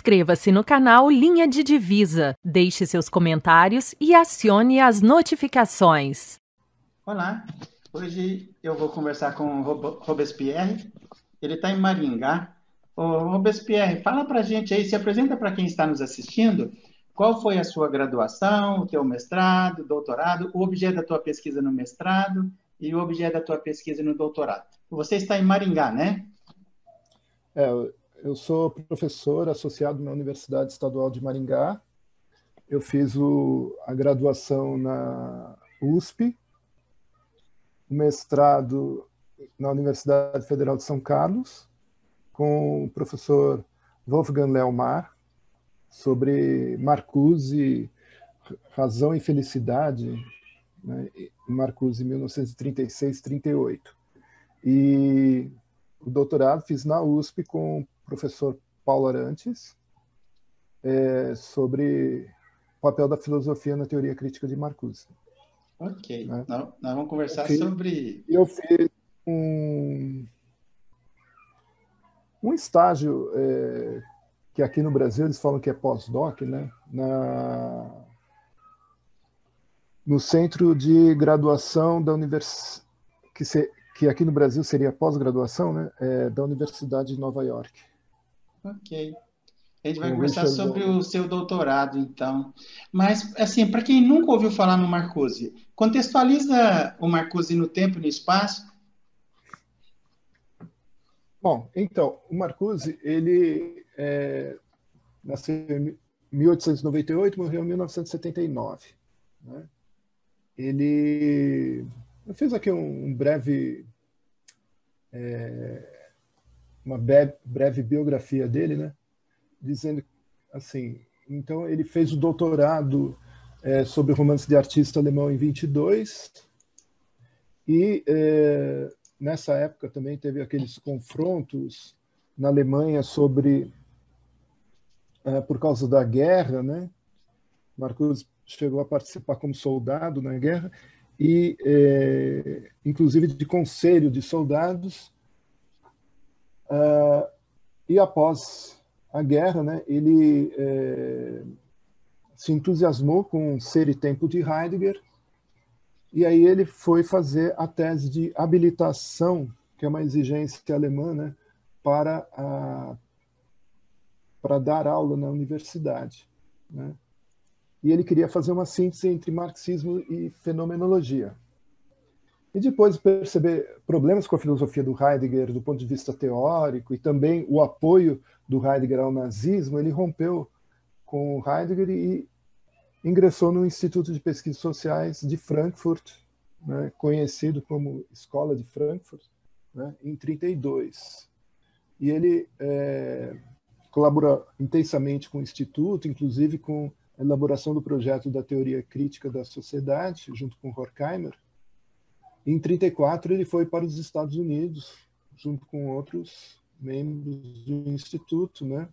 Inscreva-se no canal Linha de Divisa, deixe seus comentários e acione as notificações. Olá, hoje eu vou conversar com o Robespierre, ele está em Maringá. Ô, Robespierre, fala para a gente aí, se apresenta para quem está nos assistindo, qual foi a sua graduação, o teu mestrado, doutorado, o objeto da tua pesquisa no mestrado e o objeto da tua pesquisa no doutorado. Você está em Maringá, né? Eu sou professor associado na Universidade Estadual de Maringá. Eu fiz a graduação na USP, o mestrado na Universidade Federal de São Carlos, com o professor Wolfgang Leomar, sobre Marcuse, Razão e Felicidade, né, Marcuse, 1936-38. E o doutorado fiz na USP com o professor Paulo Arantes, sobre o papel da filosofia na teoria crítica de Marcuse. Ok, Né? nós vamos conversar sobre... Eu fiz um estágio que aqui no Brasil eles falam que é pós-doc, né? No centro de graduação da universidade, que aqui no Brasil seria pós-graduação, né? Da Universidade de Nova York. Ok. A gente vai conversar sobre o seu doutorado, então. Mas, assim, para quem nunca ouviu falar no Marcuse, contextualiza o Marcuse no tempo e no espaço. Bom, então, o Marcuse, ele nasceu em 1898, morreu em 1979. Né? Eu fiz aqui uma breve biografia dele, né? Dizendo assim, então ele fez o doutorado sobre romance de artista alemão em 22 e nessa época também teve aqueles confrontos na Alemanha por causa da guerra, né? Marcuse chegou a participar como soldado na guerra e inclusive de conselho de soldados, e após a guerra, né, ele se entusiasmou com Ser e Tempo de Heidegger, e aí ele foi fazer a tese de habilitação, que é uma exigência alemã, né, para dar aula na universidade. Né? E ele queria fazer uma síntese entre marxismo e fenomenologia. E depois de perceber problemas com a filosofia do Heidegger do ponto de vista teórico e também o apoio do Heidegger ao nazismo, ele rompeu com o Heidegger e ingressou no Instituto de Pesquisas Sociais de Frankfurt, né, conhecido como Escola de Frankfurt, né, em 1932. E ele colabora intensamente com o Instituto, inclusive com a elaboração do projeto da teoria crítica da sociedade, junto com Horkheimer. Em 1934, ele foi para os Estados Unidos, junto com outros membros do Instituto. Né?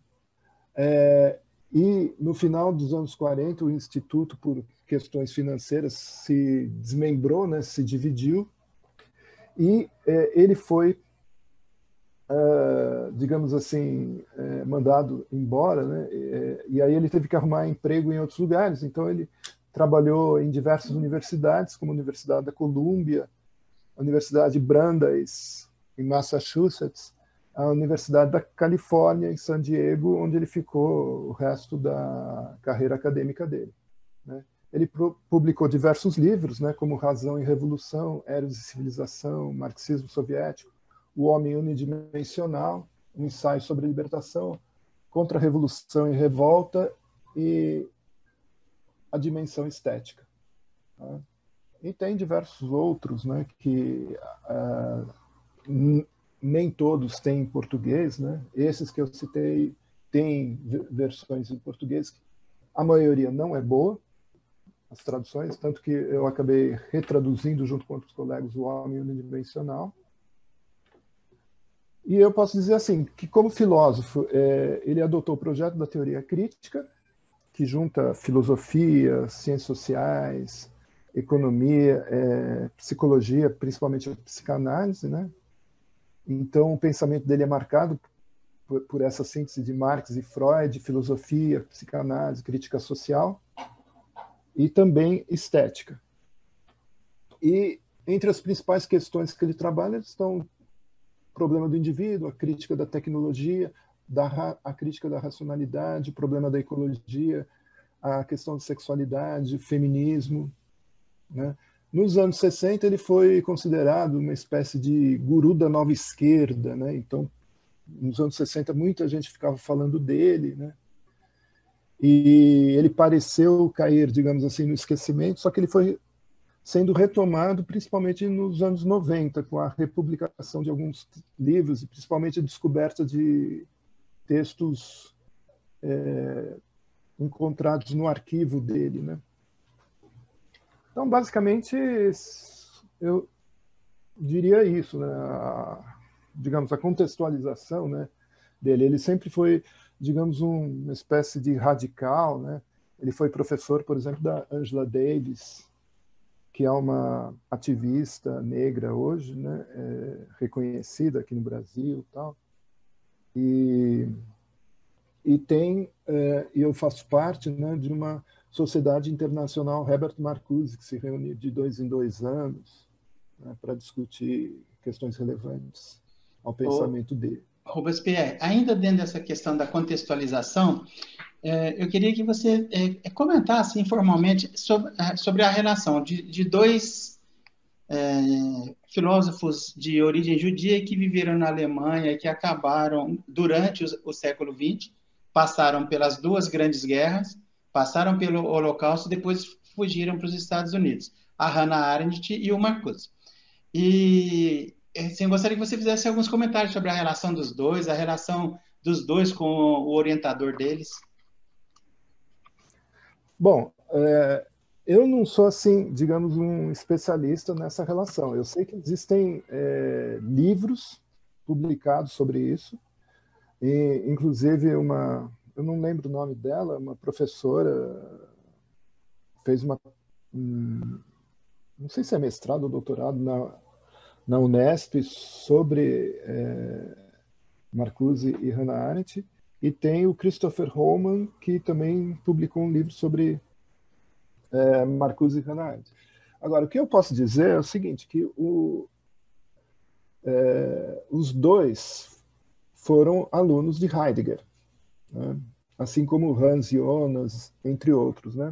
E, no final dos anos 40, o Instituto, por questões financeiras, se desmembrou, né? Se dividiu, e ele foi, digamos assim, mandado embora. Né? E aí ele teve que arrumar emprego em outros lugares. Então, ele trabalhou em diversas universidades, como a Universidade da Colômbia, a Universidade Brandeis, em Massachusetts, a Universidade da Califórnia, em San Diego, onde ele ficou o resto da carreira acadêmica dele. Né? Ele publicou diversos livros, né, como Razão e Revolução, Eros e Civilização, Marxismo Soviético, O Homem Unidimensional, um ensaio sobre libertação, Contra-Revolução e Revolta e A Dimensão Estética. Tá? E tem diversos outros, né, que nem todos têm em português. Né? Esses que eu citei têm versões em português. A maioria não é boa, as traduções, tanto que eu acabei retraduzindo junto com outros colegas O Homem Unidimensional. E eu posso dizer assim, que como filósofo, ele adotou o projeto da teoria crítica, que junta filosofia, ciências sociais, economia, psicologia, principalmente a psicanálise, né? Então, o pensamento dele é marcado por essa síntese de Marx e Freud, filosofia, psicanálise, crítica social e também estética. E entre as principais questões que ele trabalha estão o problema do indivíduo, a crítica da tecnologia, a crítica da racionalidade, o problema da ecologia, a questão da sexualidade, o feminismo, né? Nos anos 60, ele foi considerado uma espécie de guru da nova esquerda, né? Então, nos anos 60, muita gente ficava falando dele, né? E ele pareceu cair, digamos assim, no esquecimento, só que ele foi sendo retomado principalmente nos anos 90, com a republicação de alguns livros, e principalmente a descoberta de textos encontrados no arquivo dele, né? Então, basicamente, eu diria isso, né? Digamos, a contextualização, né, dele. Ele sempre foi, digamos, uma espécie de radical, né? Ele foi professor, por exemplo, da Angela Davis, que é uma ativista negra hoje, né? Reconhecida aqui no Brasil, tal. E eu faço parte, né, de uma Sociedade Internacional Herbert Marcuse, que se reúne de 2 em 2 anos, né, para discutir questões relevantes ao pensamento dele. Robespierre, ainda dentro dessa questão da contextualização, eu queria que você comentasse informalmente sobre a relação de dois filósofos de origem judia que viveram na Alemanha, que acabaram durante o século XX, passaram pelas 2 grandes guerras, passaram pelo Holocausto e depois fugiram para os Estados Unidos, a Hannah Arendt e o Marcuse. E assim, eu gostaria que você fizesse alguns comentários sobre a relação dos dois, a relação dos dois com o orientador deles. Bom, eu não sou, assim, digamos, um especialista nessa relação. Eu sei que existem livros publicados sobre isso, e, inclusive, eu não lembro o nome dela, uma professora fez não sei se é mestrado ou doutorado na Unesp sobre Marcuse e Hannah Arendt, e tem o Christopher Holman, que também publicou um livro sobre Marcuse e Hannah Arendt. Agora, o que eu posso dizer é o seguinte, que os dois foram alunos de Heidegger, né? Assim como Hans Jonas, entre outros, né?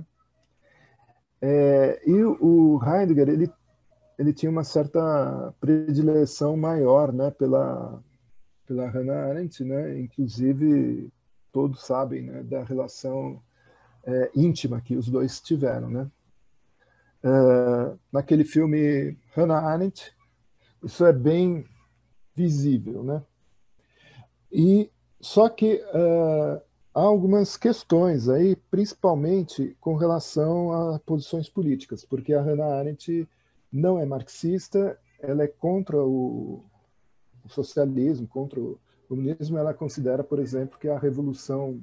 E o Heidegger, ele tinha uma certa predileção maior, né, pela Hannah Arendt, né? Inclusive, todos sabem, né, da relação íntima que os dois tiveram, né? Naquele filme Hannah Arendt, isso é bem visível, né? E só que há algumas questões aí, principalmente com relação a posições políticas, porque a Hannah Arendt não é marxista, ela é contra o socialismo, contra o comunismo. Ela considera, por exemplo, que a revolução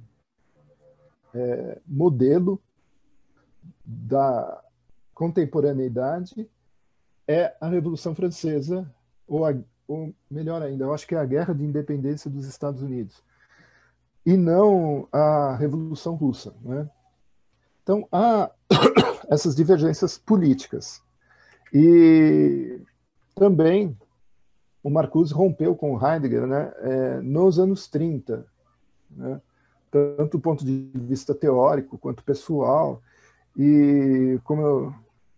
modelo da contemporaneidade é a Revolução Francesa, ou melhor ainda, eu acho que é a Guerra de Independência dos Estados Unidos, e não a Revolução Russa, né? Então, há essas divergências políticas. E também o Marcuse rompeu com o Heidegger, né, nos anos 30, né, tanto do ponto de vista teórico quanto pessoal. E como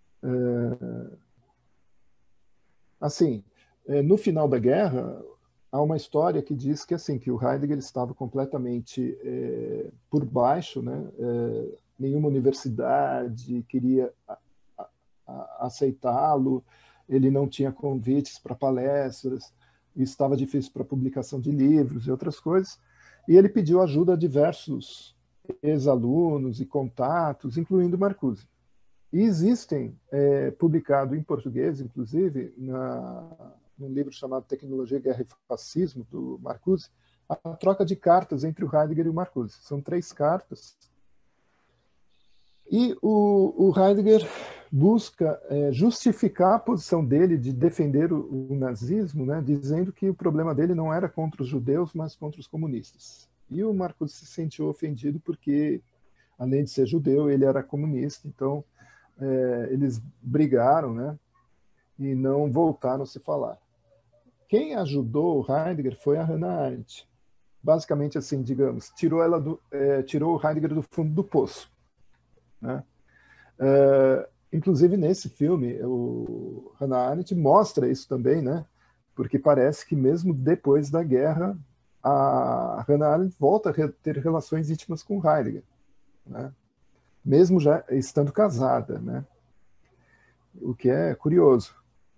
assim, no final da guerra, há uma história que diz que assim, que o Heidegger estava completamente por baixo, né? Nenhuma universidade queria aceitá-lo, ele não tinha convites para palestras, estava difícil para publicação de livros e outras coisas, e ele pediu ajuda a diversos ex-alunos e contatos, incluindo Marcuse. E existem, publicado em português, inclusive, num livro chamado Tecnologia, Guerra e Fascismo, do Marcuse, a troca de cartas entre o Heidegger e o Marcuse. São 3 cartas. E o Heidegger busca justificar a posição dele de defender o nazismo, né, dizendo que o problema dele não era contra os judeus, mas contra os comunistas. E o Marcuse se sentiu ofendido porque, além de ser judeu, ele era comunista, então eles brigaram, né, e não voltaram a se falar. Quem ajudou o Heidegger foi a Hannah Arendt. Basicamente, assim, digamos, tirou o Heidegger do fundo do poço, né? Inclusive, nesse filme, o Hannah Arendt mostra isso também, né? Porque parece que mesmo depois da guerra, a Hannah Arendt volta a ter relações íntimas com Heidegger, né? Mesmo já estando casada, né? O que é curioso.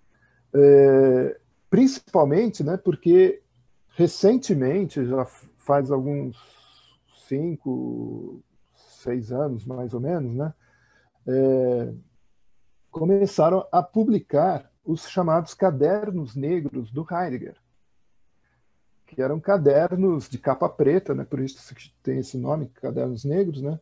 Principalmente, né, porque recentemente, já faz alguns 5, 6 anos, mais ou menos, né, começaram a publicar os chamados cadernos negros do Heidegger, que eram cadernos de capa preta, né, por isso que tem esse nome, cadernos negros, né,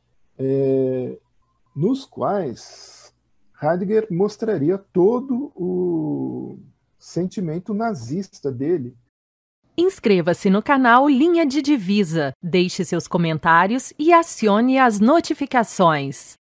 nos quais Heidegger mostraria todo o sentimento nazista dele. Inscreva-se no canal Linha de Divisa, deixe seus comentários e acione as notificações.